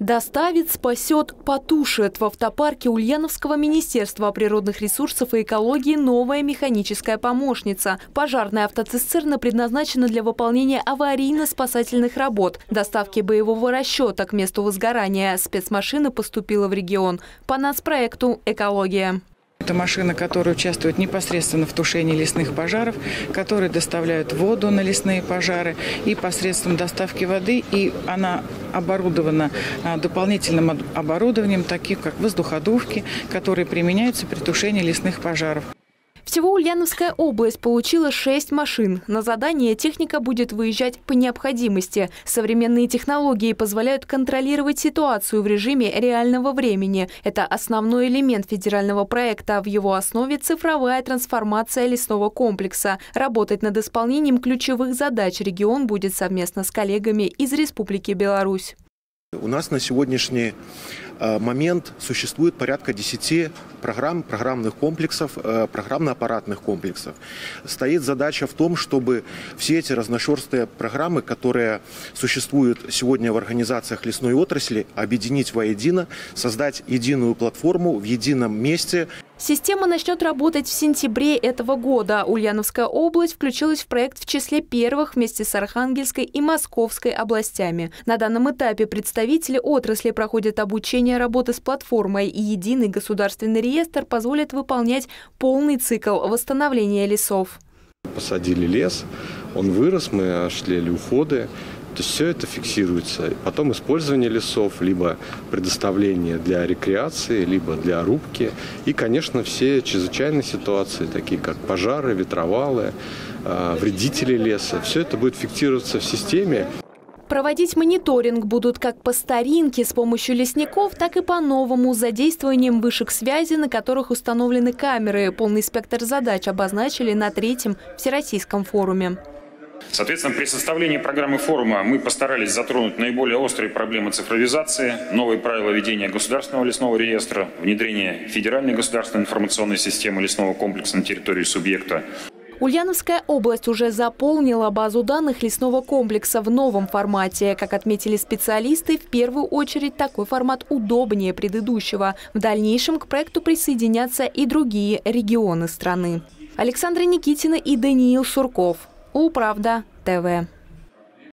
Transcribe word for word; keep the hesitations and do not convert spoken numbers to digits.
Доставит, спасет, потушит. В автопарке Ульяновского министерства природных ресурсов и экологии новая механическая помощница. Пожарная автоцистерна предназначена для выполнения аварийно-спасательных работ, доставки боевого расчета к месту возгорания. Спецмашина поступила в регион по нацпроекту «Экология». Это машина, которая участвует непосредственно в тушении лесных пожаров, которые доставляют воду на лесные пожары и посредством доставки воды. И она оборудована дополнительным оборудованием, таких как воздуходувки, которые применяются при тушении лесных пожаров. Всего Ульяновская область получила шесть машин. На задание техника будет выезжать по необходимости. Современные технологии позволяют контролировать ситуацию в режиме реального времени. Это основной элемент федерального проекта. В его основе цифровая трансформация лесного комплекса. Работать над исполнением ключевых задач регион будет совместно с коллегами из Республики Беларусь. У нас на сегодняшний момент существует порядка десяти программ, программных комплексов, программно-аппаратных комплексов. Стоит задача в том, чтобы все эти разношерстные программы, которые существуют сегодня в организациях лесной отрасли, объединить воедино, создать единую платформу в едином месте. Система начнет работать в сентябре этого года. Ульяновская область включилась в проект в числе первых вместе с Архангельской и Московской областями. На данном этапе представители отрасли проходят обучение работы с платформой, и единый государственный реестр позволит выполнять полный цикл восстановления лесов. Посадили лес, он вырос, мы осуществляли уходы. То есть все это фиксируется. Потом использование лесов, либо предоставление для рекреации, либо для рубки. И, конечно, все чрезвычайные ситуации, такие как пожары, ветровалы, вредители леса. Все это будет фиксироваться в системе. Проводить мониторинг будут как по старинке с помощью лесников, так и по-новому с задействованием вышек связи, на которых установлены камеры. Полный спектр задач обозначили на третьем Всероссийском форуме. Соответственно, при составлении программы форума мы постарались затронуть наиболее острые проблемы цифровизации, новые правила ведения государственного лесного реестра, внедрение федеральной государственной информационной системы лесного комплекса на территории субъекта. Ульяновская область уже заполнила базу данных лесного комплекса в новом формате. Как отметили специалисты, в первую очередь такой формат удобнее предыдущего. В дальнейшем к проекту присоединятся и другие регионы страны. Александра Никитина и Даниил Сурков. Управда ТВ.